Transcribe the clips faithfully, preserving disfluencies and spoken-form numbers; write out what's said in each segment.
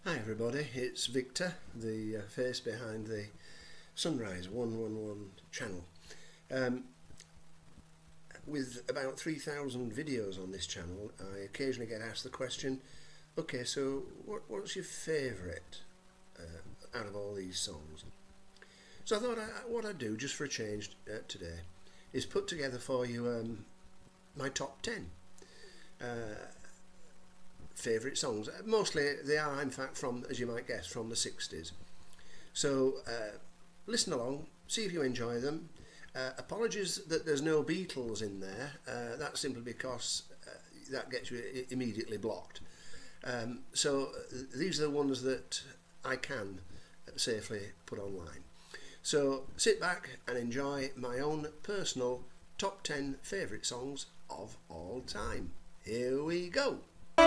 Hi everybody, it's Victor, the uh, face behind the Sunrise one one one channel. Um, with about three thousand videos on this channel, I occasionally get asked the question, okay, so what, what's your favourite uh, out of all these songs? So I thought I, what I'd do, just for a change uh, today, is put together for you um, my top ten. Uh, favourite songs. Mostly they are in fact from, as you might guess, from the sixties. So uh, listen along, see if you enjoy them. Uh, apologies that there's no Beatles in there, uh, that's simply because uh, that gets you immediately blocked. Um, so uh, these are the ones that I can safely put online. So sit back and enjoy my own personal top ten favourite songs of all time. Here we go.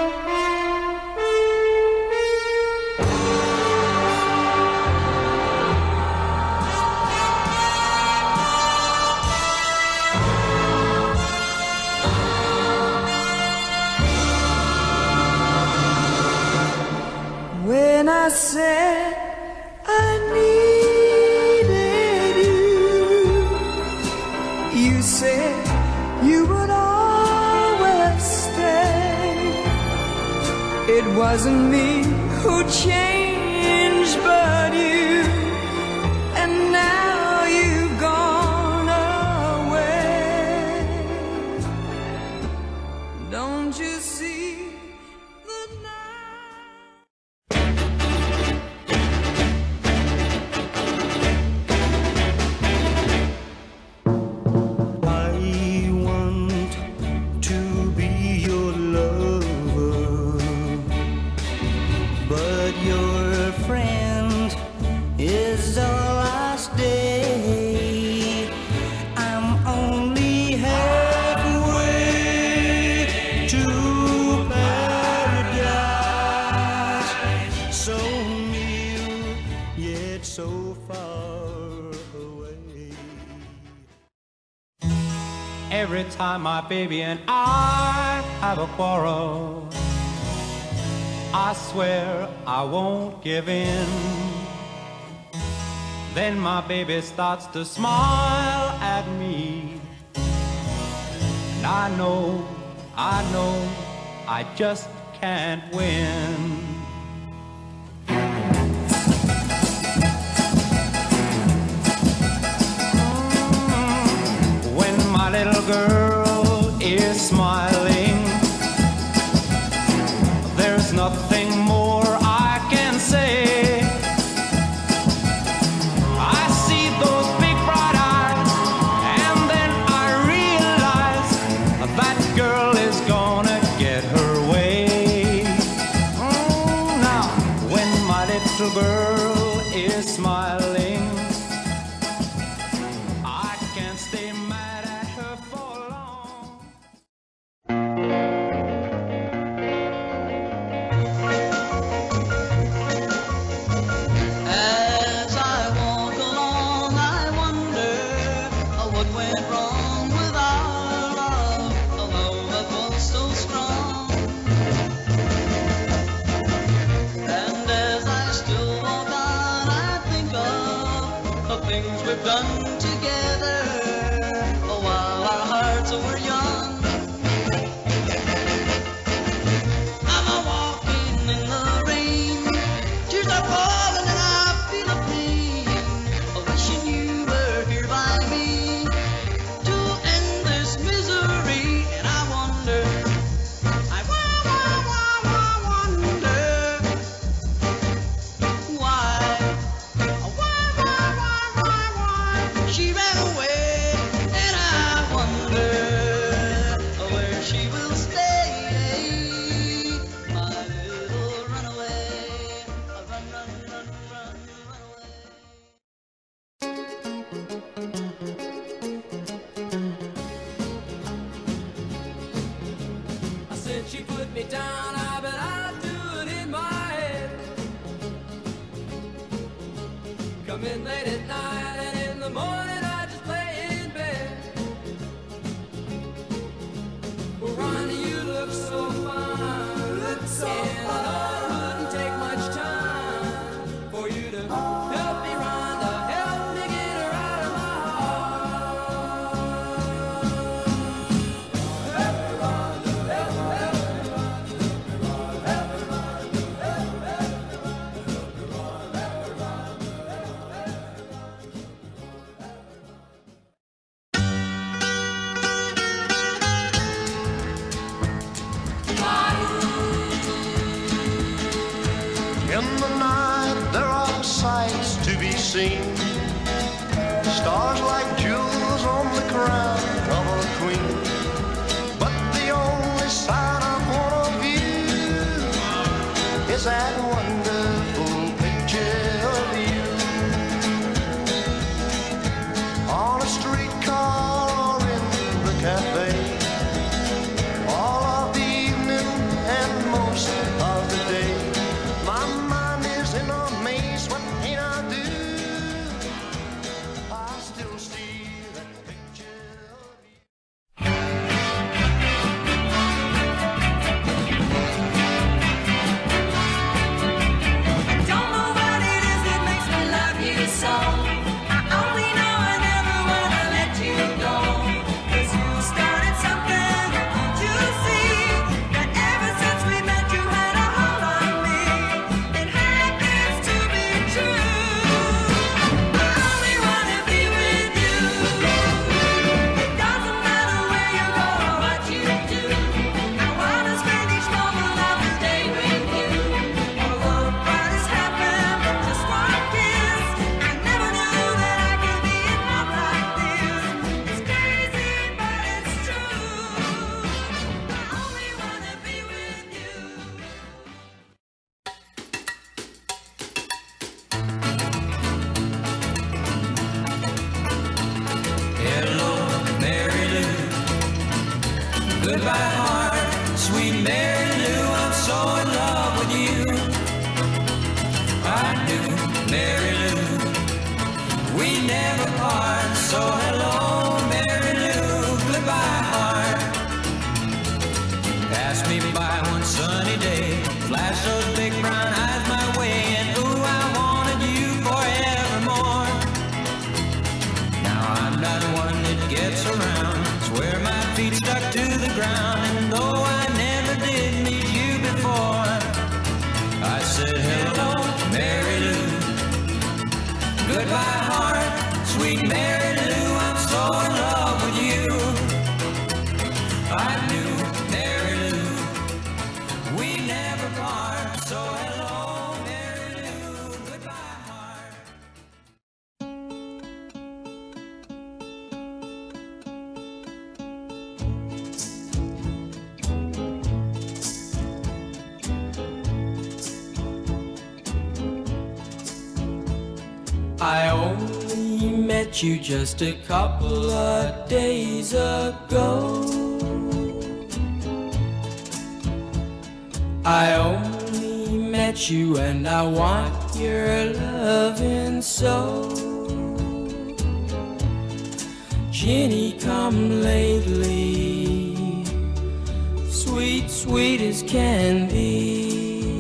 When I said I needed you, you said you would always stay. It wasn't me who changed, but you, and now you've gone away. Don't you see the night? I want to be your lover, but your friend is all I stay. I'm only halfway to paradise, so near yet so far away. Every time my baby and I have a quarrel, I swear I won't give in. Then my baby starts to smile at me, and I know, I know, I just can't win. When my little girl is smiling, there's nothing more I can say. I see those big bright eyes, and then I realize that girl is gonna get her way. Oh, now, when my little girl is smiling, I can't stay mad at her for long. As I walk along, I wonder uh, what went wrong with our love, a love that was so strong. And as I still walk on, I think of the things we've done together, oh, while our hearts were young. I'm a walking in the rain, tears are falling and I feel a pain, oh, wishing you were here by me to end this misery. And I wonder, I wa- wa- wa- wa- wonder why, oh, why, why, why, why, why she ran away. And I wonder where she will stay, my little runaway. Run, run, run, run, run away. I said she put me down, I bet I'd do it in my head. Come in late at night and in the morning I just lay in bed. Well, Ronnie, you look so fine, look so fine. And I know it wouldn't take much time seen. Stars like jewels on the crown of a queen. But the only sight I wanna view is that wonderful picture of you on a streetcar or in the cafe. All of the evening and most of the day, my mind is in a maze. What can I do? I still see that picture of you. Don't know what it is that makes me love you so. I only know I never wanna let you go. 'Cause you started something, can't you see? That ever since we met you had a hold on me. It happens to be true. I only wanna be with you. It doesn't matter where you go or what you do. I wanna spend each moment of the day with you. Although what has happened, just one kiss. I never knew that I could be in love like this. It's crazy, but it's true. I only wanna be with you. Hello, Mary Lou. Goodbye, heart, sweet Mary Lou. I'm so in love with you. I do, Mary Lou. We never part. So hello, Mary Lou. Goodbye, heart. Pass me by one sunny day. Flash those big brown eyes my way, and ooh, I wanted you forevermore. Now I'm not one that gets around. Swear my feet stuck to the ground. And though I never did meet you before, I said hello, Mary Lou. Goodbye, heart, sweet Mary Lou. I'm so in love with you. I knew, Mary Lou, we never part. So hello, Mary Lou. Goodbye, heart. I only met you just a couple of days ago. I only met you and I want your loving so. Ginny, come lately, sweet, sweet as can be.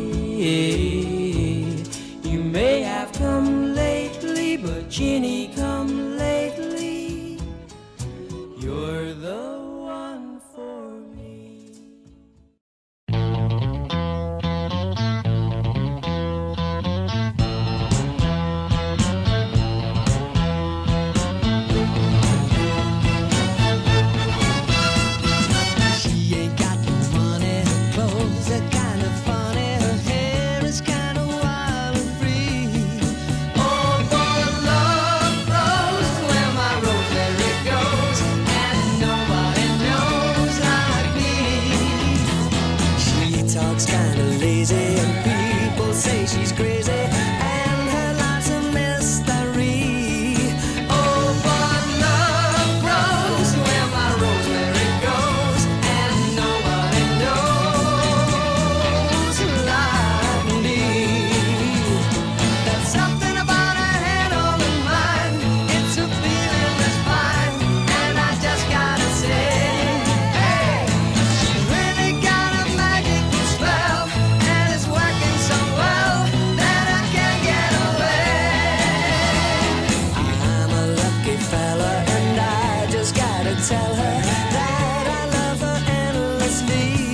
You may have come lately, but Ginny, come lately. You're the one for me. She ain't got no money, her clothes are kind of funny, her hair is kind of wild and free. Oh, for love flows where my rosemary goes, and nobody knows like me. She talks kind of lazy, and people say she's crazy, and her life's a mystery. Oh, but love grows where my rosemary goes, and nobody knows like me. There's something about her head on her mind. It's a feeling that's fine, and I just gotta say, hey, she's really got a magical spell, and it's working so well that I can't get away. I'm a lucky fella, and I just gotta tell her that I love her endlessly.